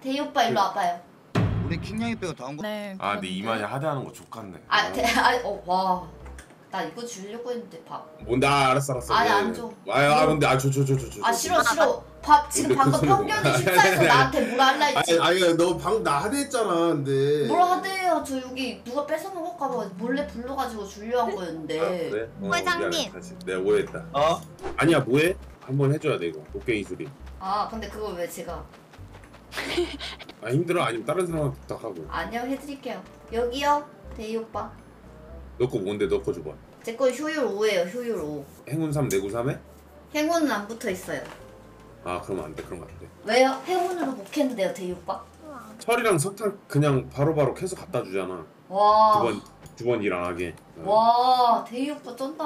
대희 오빠 일로 와봐요. 우리 킹냥이 빼고 다온 거. 네. 아 근데 이만희 하대하는 거 족같네. 와. 나 이거 주려고 했는데 밥. 뭔데? 알았어. 아니, 안 줘. 근데 줘. 아 싫어. 밥 지금 방금 평균이 식사해서 나한테 뭐라 할라 했지. 아니 너 방금 나 하대했잖아. 근데 뭘 하대요. 저 여기 누가 뺏어 먹을까봐 몰래 불러가지고 주려 한 거였는데. 그래? 회장님. 미안해, 다시. 내가 오해했다. 아니야 뭐해? 한번 해줘야 돼 이거. 곡괭이 소리. 아 근데 그걸 왜 제가. 아 힘들어? 아니면 다른 사람한테 부탁하고. 아니요 해드릴게요. 여기요 대희 오빠. 너 거 뭔데? 너 거 줘봐. 제 거 효율 5예요. 효율 5. 행운 3 내구 3해? 행운은 안 붙어 있어요. 아 그러면 안 돼. 그럼 안 돼. 왜요? 행운으로 못 했는데요 대희 오빠? 철이랑 석탄 그냥 바로바로 캐서 갖다 주잖아. 와. 두 번 일 안 하게. 와 대희 오빠 쩐다.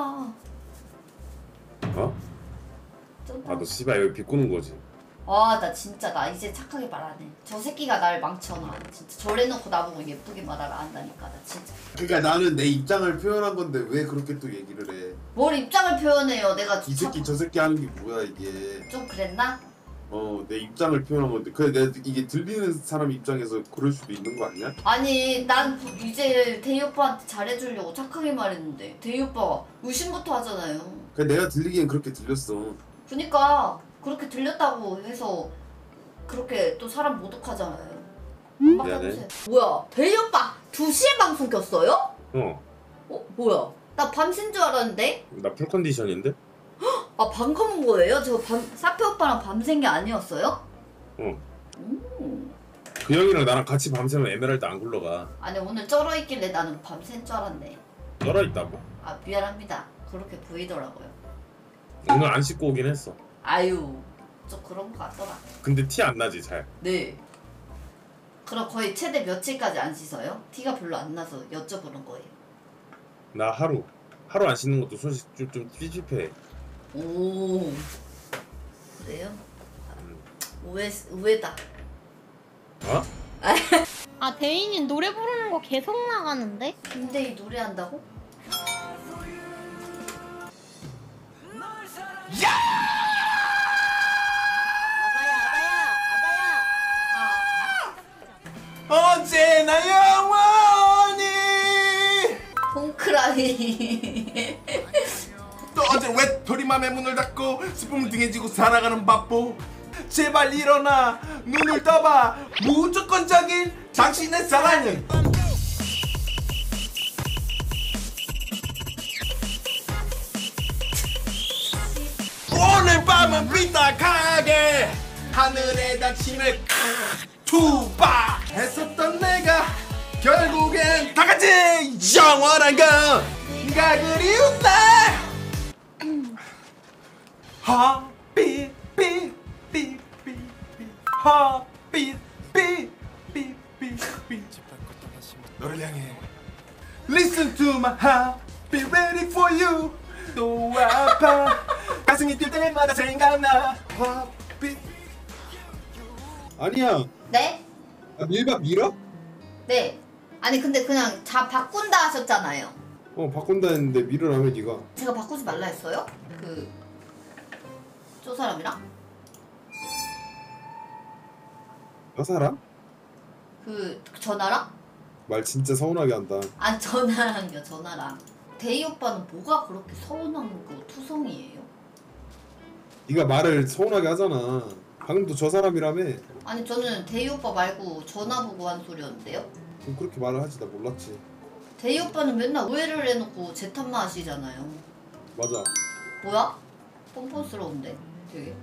어? 쩐다. 아 너 씨발 여기 비꼬는 거지. 와 나 진짜 나 이제 착하게 말 안 해. 저 새끼가 날 망쳐놔. 진짜 저래놓고 나보고 예쁘게 말을 안 한다니까 나 진짜. 그러니까 나는 내 입장을 표현한 건데 왜 그렇게 또 얘기를 해? 뭘 입장을 표현해요. 내가 이 새끼 저 새끼 하는 게 뭐야 이게? 좀 그랬나? 내 입장을 표현한 건데 그래 내가 이게 들리는 사람 입장에서 그럴 수도 있는 거 아니야? 아니 난 이제 대희 오빠한테 잘해주려고 착하게 말했는데 대희 오빠가 의심부터 하잖아요. 그래 내가 들리기엔 그렇게 들렸어. 그니까 그렇게 들렸다고 해서 그렇게 또 사람 모독하잖아요. 미안해. 뭐야 대희 오빠 2시에 방송 켰어요? 뭐야 나 밤샌 줄 알았는데? 나 풀컨디션인데? 아 방금 온 거예요? 저 사페 오빠랑 밤샌 게 아니었어요? 그 형이랑 나랑 같이 밤새면 에메랄드 안 굴러가. 아니 오늘 쩔어 있길래 나는 밤샌 줄 알았네. 쩔어 있다고? 아 미안합니다. 그렇게 보이더라고요. 오늘 안 씻고 오긴 했어. 아유 좀 그런 거 같더라. 근데 티 안 나지 잘? 네. 그럼 거의 최대 며칠까지 안 씻어요? 티가 별로 안 나서 여쭤보는 거예요. 나 하루 안 씻는 것도 솔직히 좀 찝찝해. 오 그래요? 우회다. 어? 아 대인이 노래 부르는 거 계속 나가는데? 김대희 노래한다고? 언제나 영원히. 콩크라이. 또 어제 외톨이맘에 문을 닫고 슬픔을 등에 지고 살아가는 바보. 제발 일어나 눈을 떠봐 무조건적인 당신의 사랑은. 오늘 밤은 삐딱하게 하늘에다 침을 투바 했었던 내가 결국엔 다같이 영원한 건 네가 그리운 날. 하빛 삐삐삐삐 하빛 삐삐삐삐 너를 향해 Listen to my heart Be ready for you 또 아파 가슴이 뛸 때마다 생각나 하빛. 아니야. 네? 밀밥 밀어? 네. 아니 근데 그냥 다 바꾼다 하셨잖아요. 바꾼다 했는데 밀으라며 니가. 제가 바꾸지 말라 했어요? 저 사람이랑? 저 사람? 전화랑? 말 진짜 서운하게 한다. 아니 전화랑요 전화랑. 대희 오빠는 뭐가 그렇게 서운한 거 투성이에요? 네가 말을 서운하게 하잖아. 방금도 저 사람이라며. 아니 저는 대희 오빠 말고 전화 보고 한 소리였는데요? 그럼 그렇게 말을 하지. 나 몰랐지. 대희 오빠는 맨날 오해를 해놓고 제 탓만 하시잖아요. 맞아. 뭐야? 뻔뻔스러운데 되게.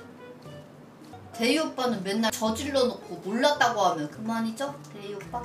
대희 오빠는 맨날 저질러 놓고 몰랐다고 하면 그만이죠? 대희 오빠?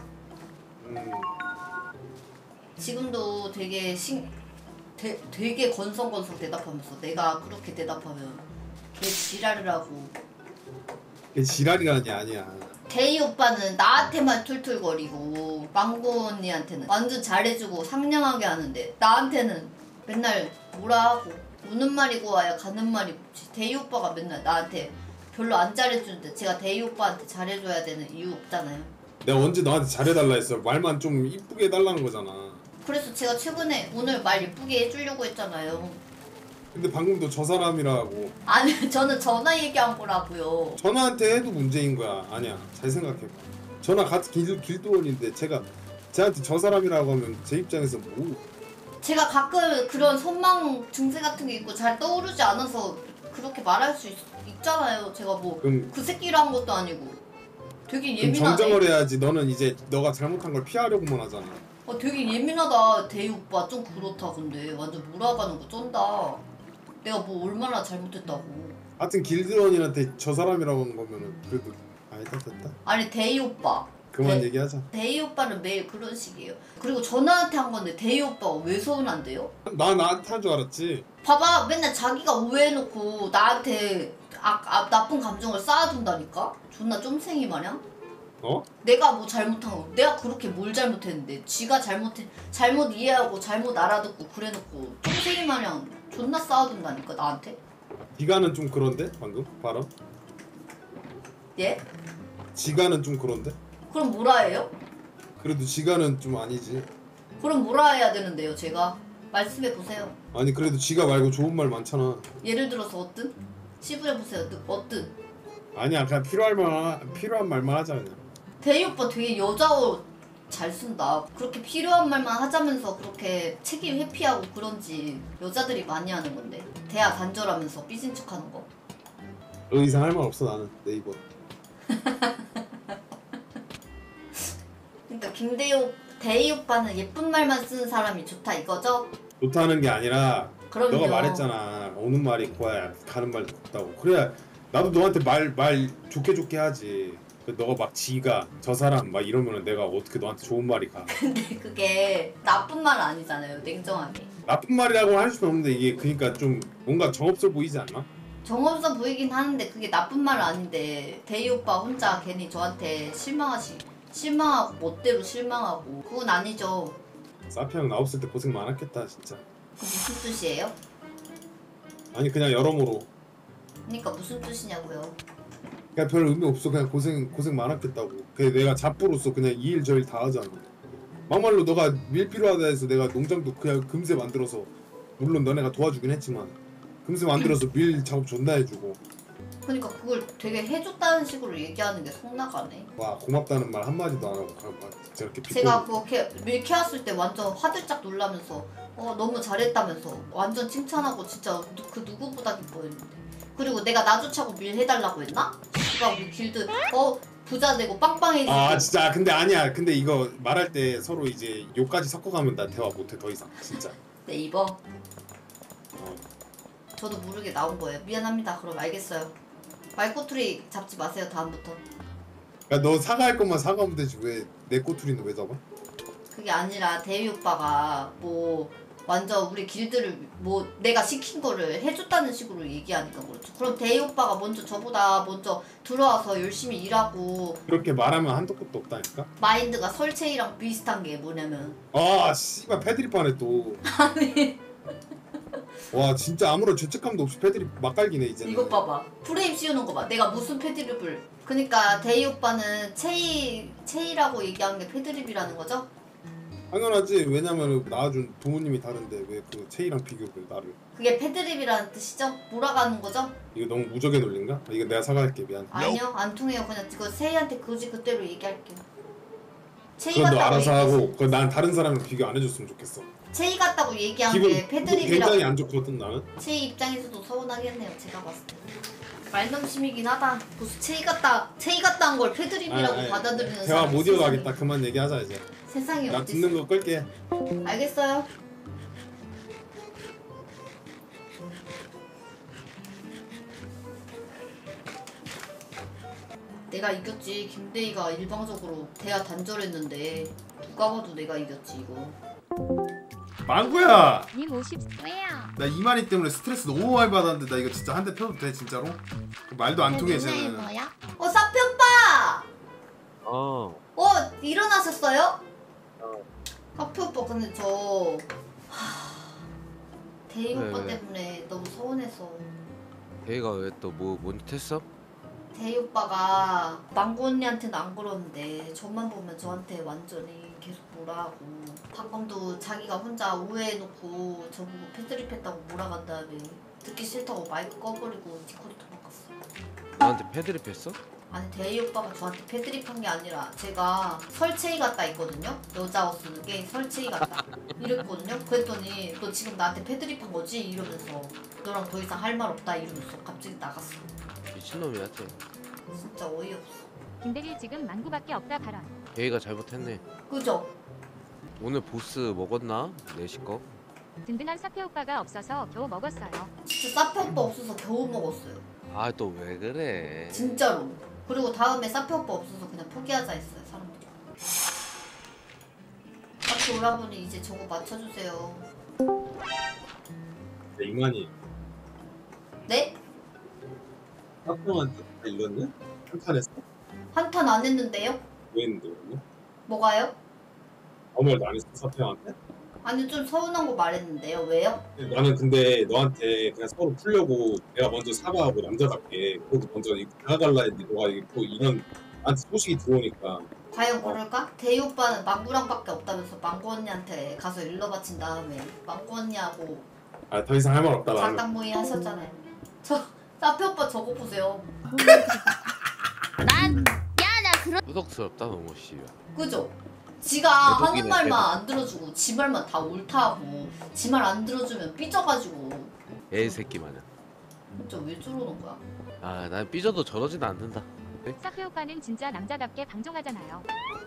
지금도 되게 되게 건성건성 대답하면서 내가 그렇게 대답하면 걔 지랄을 하고. 걔 지랄이라는 게 아니야. 대희 오빠는 나한테만 툴툴거리고 망고 언니한테는 완전 잘해주고 상냥하게 하는데 나한테는 맨날 뭐라 하고 오는 말이 고와야 가는 말이 곱지. 대희 오빠가 맨날 나한테 별로 안 잘해주는데 제가 대희 오빠한테 잘해줘야 되는 이유 없잖아요. 내가 언제 너한테 잘해달라 했어. 말만 좀 이쁘게 해달라는 거잖아. 그래서 제가 최근에 오늘 말 예쁘게 해주려고 했잖아요. 근데 방금 너 저 사람이라고. 아니 저는 전화 얘기한 거라고요. 전화한테 해도 문제인 거야. 아니야. 잘 생각해봐. 전화 같은 길도원인데 쟤한테 저 사람이라고 하면 제 입장에서 뭐. 제가 가끔 그런 선망 증세 같은 게 있고 잘 떠오르지 않아서 그렇게 말할 수 있잖아요. 제가 뭐 그럼 그 새끼를 한 것도 아니고 되게 그럼 예민하네. 정정을 해야지. 너는 이제 너가 잘못한 걸 피하려고만 하잖아. 되게 예민하다 대희 오빠. 좀 그렇다. 근데 완전 몰아가는 거 쩐다. 내가 뭐 얼마나 잘못했다고. 하여튼 길드원이한테 저 사람이라고 한 거면은 그래도 아니다 됐다. 아니 대희 오빠. 그만 네. 얘기하자. 대희 오빠는 매일 그런 식이에요. 그리고 전화한테 한 건데 대희 오빠가 왜 서운한데요? 나한테 한 줄 알았지. 봐봐, 맨날 자기가 오해해놓고 나한테 나쁜 감정을 쌓아둔다니까? 존나 쫌생이 마냥? 어? 내가 뭐 잘못한 거, 내가 그렇게 뭘 잘못했는데 지가 잘못 이해하고 잘못 알아듣고 그래놓고 쫌생이 마냥 존나 쌓아둔다니까 나한테? 지가는 좀 그런데 방금 발언. 예? 지가는 좀 그런데. 그럼 뭐라 해요? 그래도 지가는 좀 아니지. 그럼 뭐라 해야 되는데요 제가? 말씀해보세요. 아니 그래도 지가 말고 좋은 말 많잖아. 예를 들어서 어떤? 시부해보세요. 어떤? 아니야 그냥 필요한 말만 하자 그냥. 대희 오빠 되게 여자어 잘 쓴다. 그렇게 필요한 말만 하자면서 그렇게 책임 회피하고 그런지 여자들이 많이 하는 건데. 대화 단절하면서 삐진 척하는 거. 더 이상 할 말 없어 나는 네이버. 그러니까 대희 오빠는 예쁜 말만 쓰는 사람이 좋다 이거죠? 좋다는 게 아니라 그럼요. 너가 말했잖아. 오는 말이 고와야 가는 말도 곱다고. 그래야 나도 너한테 말 좋게 하지. 너가 막 지가 저 사람 막 이러면은 내가 어떻게 너한테 좋은 말이 가. 근데 그게 나쁜 말은 아니잖아요. 냉정하게. 나쁜 말이라고 할 수는 없는데 이게 그러니까 좀 뭔가 정없어 보이지 않나? 정없어 보이긴 하는데 그게 나쁜 말은 아닌데 대희 오빠 혼자 괜히 저한테 실망하고 멋대로 실망하고 그건 아니죠. 사피 형 나 없을 때 고생 많았겠다 진짜. 그 무슨 뜻이에요? 아니 그냥 여러모로 그러니까 무슨 뜻이냐고요. 그냥 별 의미 없어. 그냥 고생 많았겠다고. 그냥 내가 잡부로서 그냥 이 일 저 일 다 하잖아. 막말로 너가 밀 필요하다 해서 내가 농장도 그냥 금세 만들어서, 물론 너네가 도와주긴 했지만 금세 만들어서 밀 작업 존나 해주고. 그러니까 그걸 되게 해줬다는 식으로 얘기하는 게 속나가네. 와 고맙다는 말 한마디도 안 하고 그냥 막 저렇게 제가 그렇게 밀 캐왔을 때 완전 화들짝 놀라면서 너무 잘했다면서 완전 칭찬하고 진짜 그 누구보다 기뻐했는데. 그리고 내가 나조차고 밀 해달라고 했나? 씨가 우리 길드 부자 되고 빵빵해지고. 아 진짜 근데 아니야. 근데 이거 말할 때 서로 이제 욕까지 섞어가면 나 대화 못해 더 이상 진짜. 네이버. 저도 모르게 나온 거예요. 미안합니다. 그럼 알겠어요. 말꼬투리 잡지 마세요 다음부터. 그러니까 너 사과할 것만 사과하면 되지 왜 내 꼬투리는 왜 잡아? 그게 아니라 대휘 오빠가 뭐 완전 우리 길드를 뭐 내가 시킨 거를 해줬다는 식으로 얘기하니까 그렇죠. 그럼 대휘 오빠가 저보다 먼저 들어와서 열심히 일하고. 그렇게 말하면 한도 끝도 없다니까? 마인드가 설채이랑 비슷한 게 뭐냐면 아 씨발 패드립하네 또. 아니 와 진짜 아무런 죄책감도 없이 패드립 막갈기네 이제는. 이것 봐봐. 프레임 씌우는 거 봐. 내가 무슨 패드립을. 그러니까 대휘 오빠는 체이라고 얘기하는 게 패드립이라는 거죠? 당연하지. 왜냐면 낳아준 부모님이 다른데 왜 그 체이랑 비교를 나를. 그게 패드립이라는 뜻이죠? 몰아가는 거죠? 이거 너무 무적의 논리인가? 이거 내가 사과할게 미안. 아니요 안 통해요. 그냥 그거 세이한테 그대로 얘기할게요. 체이 그건 너 같다고 알아서 하고 얘기했어. 그건 난 다른 사람이랑 비교 안 해줬으면 좋겠어. 체이 같다고 얘기한 기분 게 패드립이라고. 굉장히 안 좋거든 나는. 체이 입장에서도 서운하겠네요. 제가 봤을 때. 말넘심이긴 하다. 무슨 체이 같다 한 걸 패드립이라고 받아들이는 대화 사람이 못 세상에. 이어가겠다. 그만 얘기하자 이제. 세상에 나 어디 듣는 있어. 거 끌게. 알겠어요. 내가 이겼지. 김대희가 일방적으로 대화 단절했는데 누가 봐도 내가 이겼지 이거. 망구야. 님 50왜요? 나 이만희 때문에 스트레스 너무 많이 받았는데 나 이거 진짜 한 대 펴도 돼 진짜로? 말도 안 통해 쟤는. 뭐야? 사피 오빠! 어. 일어나셨어요? 사피 오빠 근데 대희 왜, 오빠 왜? 때문에 너무 서운해서. 걔가 왜 또 뭔 짓 했어? 대희 오빠가 망고 언니한테는 안 그러는데 저만 보면 저한테 완전히 계속 뭐라 하고 방금도 자기가 혼자 오해해놓고 저보고 패드립 했다고 몰아간 다음에 듣기 싫다고 마이크 꺼버리고 디코드 도망갔어. 나한테 패드립 했어? 아니 대희 오빠가 저한테 패드립 한 게 아니라 제가 설채희 같다 했거든요. 여자 옷 쓰는 게 설채희 같다 이랬거든요. 그랬더니 너 지금 나한테 패드립 한 거지? 이러면서 너랑 더 이상 할 말 없다 이러면서 갑자기 나갔어. 미친놈이야 쟤. 진짜 어이없어. 김대리 지금 망구밖에 없다 발언. 걔가 잘못했네. 그죠? 오늘 보스 먹었나? 내시 거? 든든한 사페 오빠가 없어서 겨우 먹었어요. 진짜 사페 오빠 없어서 겨우 먹었어요. 아 또 왜 그래? 진짜로. 그리고 다음에 사페 오빠 없어서 그냥 포기하자 했어요 사람들이. 사페 오라버니 이제 저거 맞춰주세요. 내 이만희 네? 사평한테 다 이겼네? 한탄 했어? 한탄 안 했는데요? 왜 했는데 그러면? 뭐가요? 아무 말도 안 했어 사평한테? 아니 좀 서운한 거 말했는데요. 왜요? 나는 근데 너한테 그냥 서로 풀려고 내가 먼저 사과하고 남자답게 그것도 먼저 다가갈라 했는데 너가 이게 또 이런 나한테 소식이 들어오니까 과연 그럴까? 대희 오빠는 망구랑밖에 없다면서 망구 언니한테 가서 일러 바친 다음에 망구 언니하고 아 더 이상 할 말 없다 나는. 작당 모의 하셨잖아요. 저 사페 오빠 저거 보세요. 후덕스럽다 너무 씨발. 그죠? 지가 하는 대독이네, 말만 안 들어주고 지 말만 다 옳다고 지 말 안 들어주면 삐져가지고 애 새끼 마냥. 진짜 왜 저러는 거야? 아 난 삐져도 저러진 않는다. 사페 오빠는 진짜 남자답게 방종하잖아요.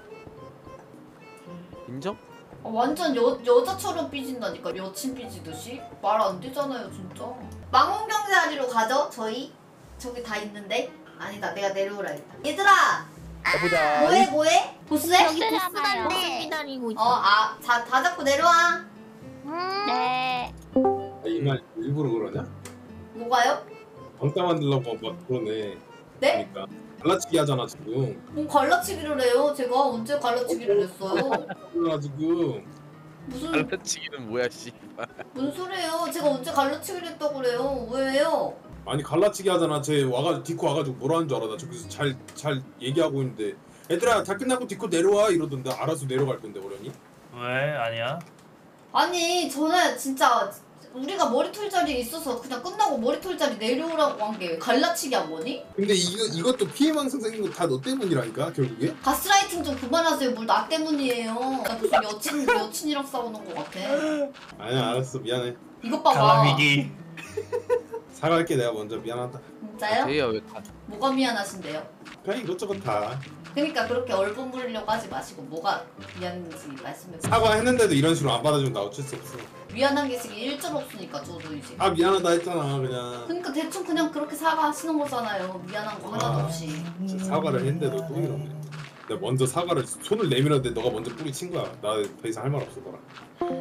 인정? 완전 여자처럼 삐진다니까. 여친 삐지듯이 말 안 되잖아요 진짜. 망원경자리로 가죠 저희? 저기 다 있는데? 아니다 내가 내려오라 했다. 얘들아! 해보자. 뭐해? 보스해? 여기 보스단데 기다리고 있어. 다 잡고 내려와. 네. 아, 이말 일부러 그러냐? 뭐가요? 왕따 만들려고 막 그러네. 네? 그러니까 갈라치기 하잖아 지금. 뭐 갈라치기를 해요? 제가 언제 갈라치기를 했어요? 그러나 지금 무슨 갈라치기는 뭐야 씨발. 뭔 소리예요? 제가 언제 갈라치기를 했다고 그래요? 왜요? 아니 갈라치기 하잖아. 쟤 와가지고 디코 와가지고 뭐라는 줄 알아? 나 저기서 잘 얘기하고 있는데 애들아 다 끝나고 디코 내려와 이러던데 알아서 내려갈 건데 어련히? 왜? 아니야? 아니 저는 진짜 우리가 머리털 자리에 있어서 그냥 끝나고 머리털 자리 내려오라고 한 게 갈라치기 한 거니? 근데 이것도 피해망상 생긴 거 다 너 때문이라니까 결국에? 가스라이팅 좀 그만하세요. 뭘 나 때문이에요. 나 무슨 여친이랑 싸우는 거 같아. 아니야 알았어 미안해. 이것 봐봐. 갈라비기. 사과할게 내가 먼저 미안하다. 진짜요? 제이야 왜 가? 뭐가 미안하신데요? 그냥 이것저것 다 그러니까 그렇게 얼분 부리려고 하지 마시고 뭐가 미안한지 말씀해 보세요. 사과했는데도 이런 식으로 안 받아주면 나 어쩔 수 없어. 미안한 게 지금 일절 없으니까 저도 이제. 아 미안하다 했잖아 그냥. 그러니까 대충 그냥 그렇게 사과하시는 거잖아요. 미안한 거 하나도 없이. 진짜 사과를 했는데도 또 이러네. 내가 먼저 사과를 손을 내밀었는데 너가 먼저 뿌리 친 거야. 나 더 이상 할 말 없어 너랑.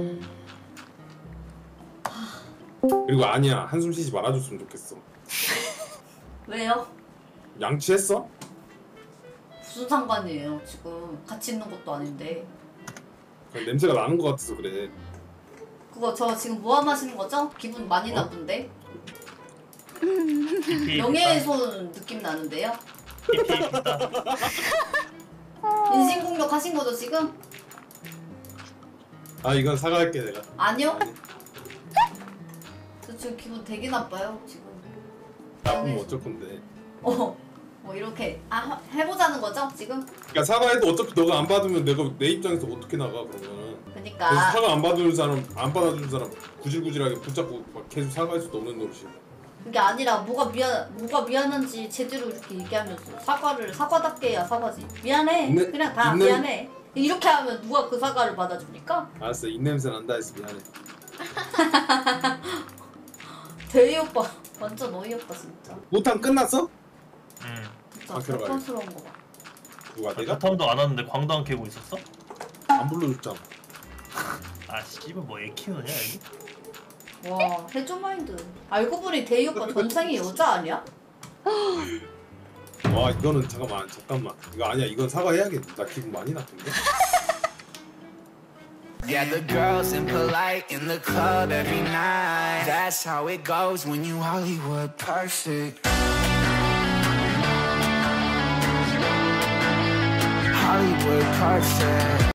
그리고 아니야 한숨 쉬지 말아줬으면 좋겠어. 왜요? 양치했어? 무슨 상관이에요? 지금 같이 있는 것도 아닌데. 그냥 냄새가 나는 거 같아서 그래. 그거 저 지금 모함 하시는 거죠? 기분 많이 나쁜데? 피피. 명예훼손 느낌 나는데요? 피피 있다. 인신공격 하신 거죠 지금? 아 이건 사과할게 내가. 아니요? 저 지금 기분 되게 나빠요 지금. 나쁘면 어쩔 건데. 뭐 이렇게 해보자는 거죠 지금? 그러니까 사과해도 어차피 너가 안 받으면 내가 내 입장에서 어떻게 나가 그러면. 그래서 그러니까 사과 안 받는 사람 안 받아주는 사람 구질구질하게 붙잡고 막 계속 사과할 수도 없는 노릇이야. 그게 아니라 뭐가 미안한지 제대로 이렇게 얘기하면서 사과답게 해야 사과지. 미안해. 그냥 다 미안해. 이렇게 하면 누가 그 사과를 받아줍니까? 알았어 입냄새 난다 해서 미안해. 대희 오빠 완전 어이없다 진짜. 못함 끝났어? 응. 진짜 들어가요. 불편스러운 거 봐. 누가 내가? 바텀도 안 왔는데 광도 안 캐고 있었어? 안 불러줬잖아. 아 씨발 뭐 애 키우냐 여기? 와 해줘 마인드. 알고 보니 대희 오빠 전생이 여자 아니야? 와 이거는 잠깐만 이거 아니야 이건 사과해야겠다. 나 기분 많이 나쁜데? Yeah, the girls impolite in the club every night. That's how it goes when you Hollywood perfect. Hollywood car set.